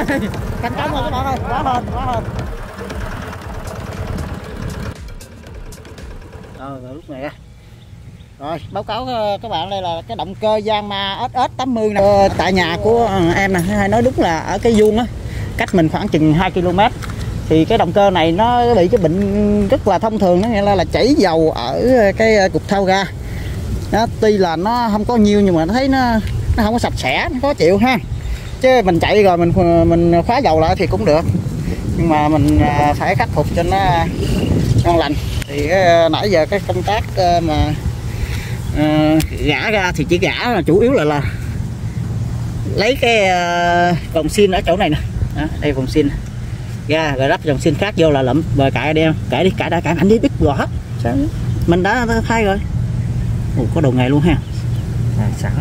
thành công rồi các bạn ơi, quá hên, quá hên. Rồi lúc này rồi báo cáo các bạn, đây là cái động cơ Yanmar SS80 nè, tại nhà của em nè, hay nói đúng là ở cái vuông á, cách mình khoảng chừng 2 km. Thì cái động cơ này nó bị cái bệnh rất là thông thường, nó nghĩa là chảy dầu ở cái cục thau ga. Đó, tuy là nó không có nhiều nhưng mà nó thấy nó không có sạch sẽ, nó khó chịu ha. Chứ mình chạy rồi mình khóa dầu lại thì cũng được, nhưng mà mình phải khắc phục cho nó ngon lành. Thì nãy giờ cái công tác mà gã ra thì chỉ gã là chủ yếu là lấy cái vòng xin ở chỗ này nè. Đó, đây vòng xin ra rồi lắp vòng xin khác vô là lụm rồi cãi đi, cãi anh đi biết rõ hết. Sao mình đã thay rồi. Ồ, có đầu nghề luôn ha. Sẵn.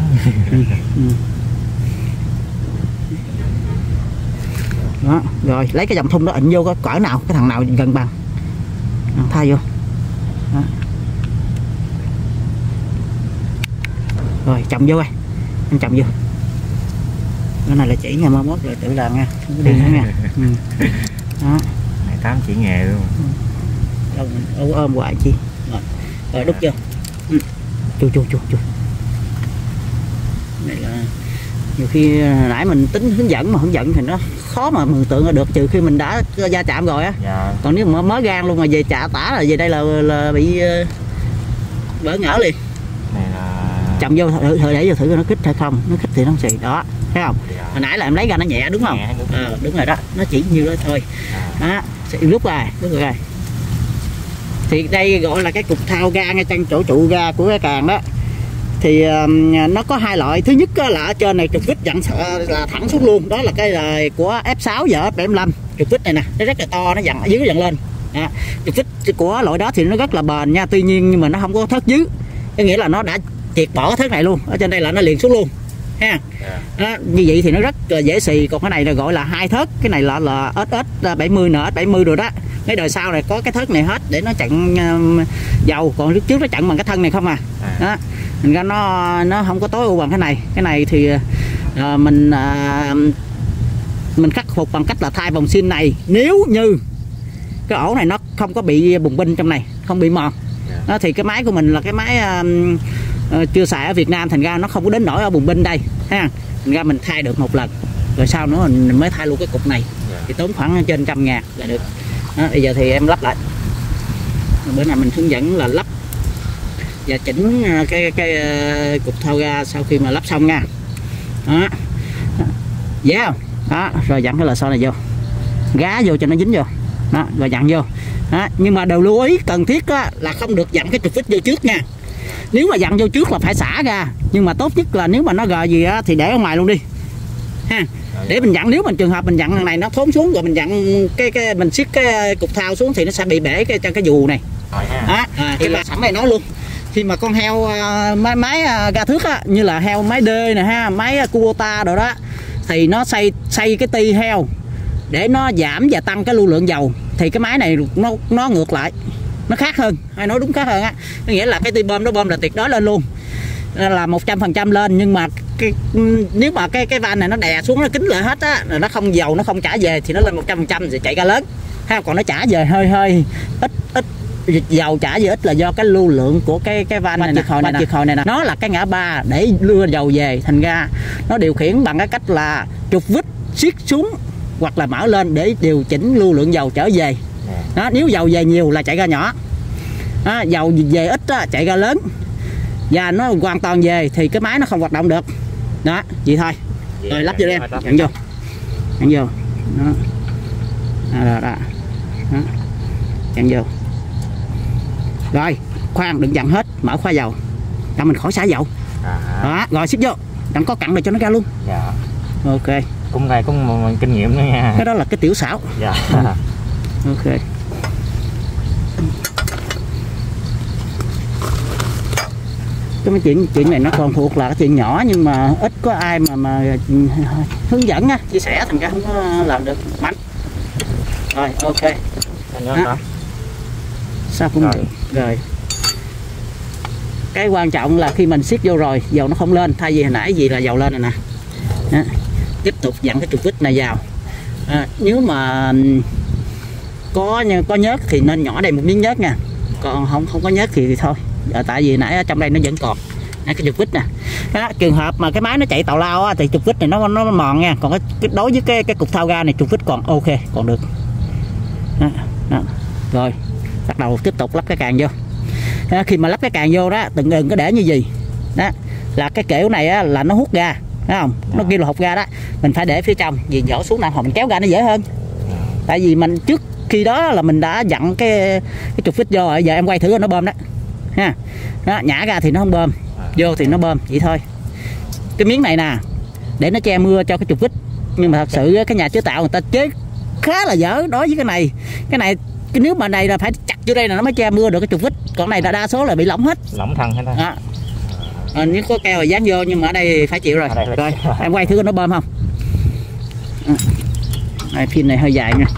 Đó, rồi lấy cái dòng thun đó ịnh vô cái cỡ nào, cái thằng nào gần bằng thay vô. Đó. Rồi chồng vô ơi, anh chồng vô. Cái này là chỉ ngày mai mốt rồi tự làm nha, không có đi nữa nha. Đó. Này 8 chỉ nghề luôn. Đâu ôm hoài chi. Rồi đút vô. Chu. Này là nhiều khi nãy mình tính hướng dẫn mà hướng dẫn thì nó khó mà mường tượng ra được, trừ khi mình đã va chạm rồi á. Dạ. Còn nếu mà mới gan luôn mà về chạ tả là về đây là bị bỡ ngỡ liền. Này là Chồng vô thử để vô thử nó kích hay không, nó kích thì nó xì đó, thấy không? Dạ. Hồi nãy là em lấy ra nó nhẹ đúng không? Nhẹ, đúng rồi đó, nó chỉ nhiêu đó thôi. Đó, lúc rồi. Thì đây gọi là cái cục thao ga ngay trong chỗ trụ ga của cái càng đó. Thì nó có hai loại. Thứ nhất là ở trên này trục vít dặn là thẳng xuống luôn, đó là cái là của F6 và F75. Trục vít này nè, nó rất là to, nó dặn ở dưới dặn lên. Trục vít của loại đó thì nó rất là bền nha, tuy nhiên nhưng mà nó không có thớt dưới, có nghĩa là nó đã triệt bỏ thớt này luôn, ở trên đây là nó liền xuống luôn ha. Đó, như vậy thì nó rất là dễ xì. Còn cái này là gọi là hai thớt, cái này là SS70 NS70 rồi đó. Cái đời sau này có cái thớt này hết để nó chặn dầu, còn lúc trước nó chặn bằng cái thân này không à. Đó, thành ra nó không có tối ưu bằng cái này. Cái này thì mình khắc phục bằng cách là thay vòng xin này, nếu như cái ổ này nó không có bị bùng binh trong này, không bị mòn. Đó, thì cái máy của mình là cái máy chưa xài ở Việt Nam, thành ra nó không có đến nỗi ở bùng binh đây ha. Thành ra mình thay được một lần rồi sau nữa mình mới thay luôn cái cục này, thì tốn khoảng trên 100.000 là được. Đó, bây giờ thì em lắp lại. Bữa nào mình hướng dẫn là lắp và chỉnh cái cục thau ga sau khi mà lắp xong nha. Đó, dễ không? Đó, rồi dặn cái lò xo này vô, gá vô cho nó dính vô. Đó, rồi dặn vô. Đó, nhưng mà đều lưu ý cần thiết là không được dặn cái trục vít vô trước nha. Nếu mà dặn vô trước là phải xả ra, nhưng mà tốt nhất là nếu mà nó gờ gì á thì để ở ngoài luôn đi ha, để mình dặn. Nếu mình trường hợp mình dặn thằng này nó thốn xuống rồi mình dặn cái mình siết cái cục thau xuống thì nó sẽ bị bể cái dù này. Đó, thì là sẵn này nói luôn, khi mà con heo máy ga thước á, như là heo máy D nè ha, máy Kubota rồi đó, thì nó xây cái ti heo để nó giảm và tăng cái lưu lượng dầu, thì cái máy này nó ngược lại, nó khác hơn, hay nói đúng khác hơn á. Có nghĩa là cái ti bơm nó bơm là tuyệt đối lên luôn, là 100% lên, nhưng mà nếu mà cái van này nó đè xuống, nó kín lại hết á, nó không dầu, nó không trả về thì nó lên 100% thì chạy ga lớn ha. Còn nó trả về hơi ít dầu trả về ít là do cái lưu lượng của cái van này, chiếc hồi này nè, nó là cái ngã ba để đưa dầu về, thành ra nó điều khiển bằng cái cách là trục vít siết xuống hoặc là mở lên để điều chỉnh lưu lượng dầu trở về. Đó, nếu dầu về nhiều là chạy ga nhỏ, đó, dầu về ít đó, chạy ga lớn, và nó hoàn toàn về thì cái máy nó không hoạt động được. Đó, vậy thôi. Rồi lắp vô đi em, dặn vô. Đó. Đó. Dặn vô. Rồi, khoan đừng dặn hết, mở khóa dầu cho mình khỏi xả dầu. Đó, rồi xích vô, đừng có cặn để cho nó ra luôn. Dạ. Ok. Cũng này cũng một kinh nghiệm nữa nha. Cái đó là cái tiểu xảo. Dạ. Ok. Cái chuyện này nó còn thuộc là cái chuyện nhỏ, nhưng mà ít có ai mà hướng dẫn á, chia sẻ, thành ra không có làm được mạnh. Rồi, ok. Sao cũng được. Rồi. Cái quan trọng là khi mình siết vô rồi, dầu nó không lên, thay vì hồi nãy gì là dầu lên rồi nè. Đó. Tiếp tục dặn cái trục vít này vào. Nếu mà có nhớt thì nên nhỏ đây một miếng nhớt nha, còn không có nhớt thì thôi. Tại vì nãy ở trong đây nó vẫn còn cái trục vít nè. Đó, trường hợp mà cái máy nó chạy tào lao á, thì trục vít này nó mòn nha, còn đối với cái cục thao ga này trục vít còn ok, còn được. Đó. Rồi bắt đầu tiếp tục lắp cái càng vô. Đó, khi mà lắp cái càng vô đó đừng có để như gì đó, là cái kiểu này á, là nó hút ga, thấy không? Nó kêu là hộp ga đó, mình phải để phía trong, vì dỡ xuống nào mình kéo ga nó dễ hơn. Tại vì mình trước khi đó là mình đã dặn cái trục vít vô rồi, giờ em quay thử nó bơm đó ha. Đó, nhả ra thì nó không bơm, vô thì nó bơm, vậy thôi. Cái miếng này nè để nó che mưa cho cái trục vít, nhưng mà thật sự cái nhà chế tạo người ta chế khá là dở đối với cái này nếu mà này là phải chặt vô đây là nó mới che mưa được cái trục vít, còn này là đa số là bị lỏng hết, lỏng thân hết đó. Nếu có keo thì dán vô, nhưng mà ở đây phải chịu rồi. Rồi em quay thử nó bơm không. Pin này hơi dài nha.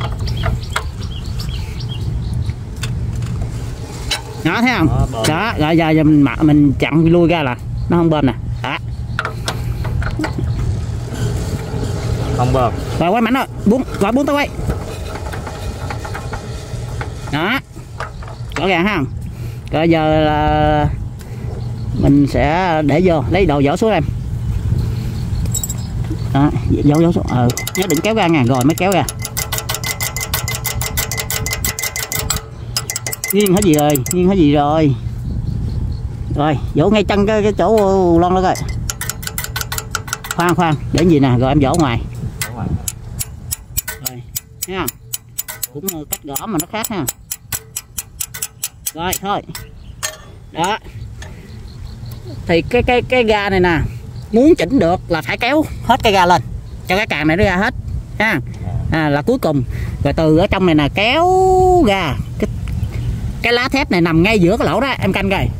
Đó, thấy không? Đó, rồi giờ mình chặn lui ra là nó không bơm nè. Đó. Không bơm. Rồi quay mạnh rồi, buông tay quay. Đó. Rõ ràng ha. Rồi giờ là mình sẽ để vô, lấy đầu dỡ xuống em. Đó, dỡ xuống. Nhớ đừng kéo ra nha, rồi mới kéo ra. Nghiêng hết gì rồi. Rồi vỗ ngay chân cái chỗ lon đó coi. Khoan để gì nè, rồi em vỗ ngoài. Rồi thấy không, cũng cách gõ mà nó khác ha. Rồi thôi đó, thì cái ga này nè, muốn chỉnh được là phải kéo hết cái ga lên cho cái càng này nó ra hết ha. Là cuối cùng. Rồi từ ở trong này nè kéo ra, cái lá thép này nằm ngay giữa cái lỗ đó, em canh coi.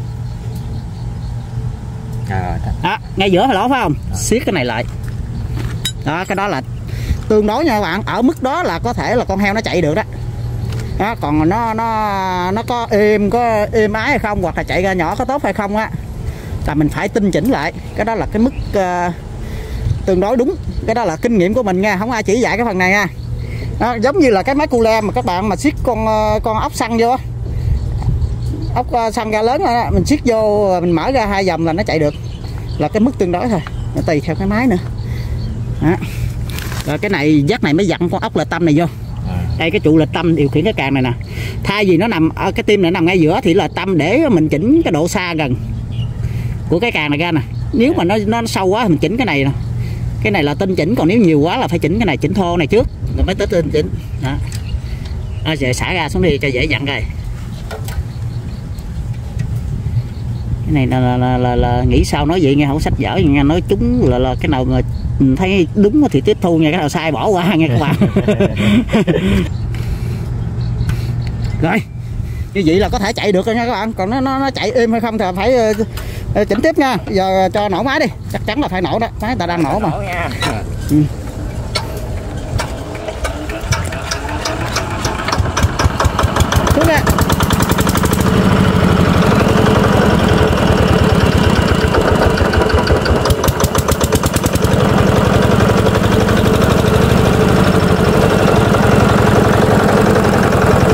Đó, ngay giữa cái lỗ phải không? Siết cái này lại. Đó, cái đó là tương đối nha các bạn, ở mức đó là có thể là con heo nó chạy được đó. Đó, còn nó có êm ái hay không, hoặc là chạy ra nhỏ có tốt hay không á, là mình phải tinh chỉnh lại. Cái đó là cái mức tương đối đúng. Cái đó là kinh nghiệm của mình nha, không ai chỉ dạy cái phần này nha. Đó, giống như là cái máy cu le mà các bạn mà siết con ốc xăng vô, ốc xăng ga lớn đó, mình siết vô mình mở ra 2 vòng là nó chạy được, là cái mức tương đối thôi, nó tùy theo cái máy nữa. Đó. Rồi cái này dắt này mới dặn con ốc lệch tâm này vô. Đây cái trụ lệch tâm điều khiển cái càng này nè, thay vì nó nằm ở cái tim này nằm ngay giữa thì lệch tâm để mình chỉnh cái độ xa gần của cái càng này ra nè. Nếu mà nó sâu quá thì mình chỉnh cái này nè, cái này là tinh chỉnh, còn nếu nhiều quá là phải chỉnh cái này, chỉnh thô này trước rồi mới tới tinh chỉnh. Đó. Giờ xả ra xuống đi cho dễ dặn rồi. Cái này là nghĩ sao nói vậy nghe, không sách dở nghe, nói chúng là cái nào mà thấy đúng thì tiếp thu nha, cái nào sai bỏ qua nghe các bạn. Rồi như vậy là có thể chạy được rồi nha các bạn, còn nó chạy êm hay không thì phải chỉnh tiếp nha. Giờ cho nổ máy đi, chắc chắn là phải nổ đó, máy ta đang nổ mà. Xuống ra.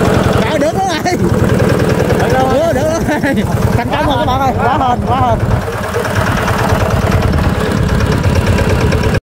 Được rồi. Thành công rồi các bạn ơi, quá hên.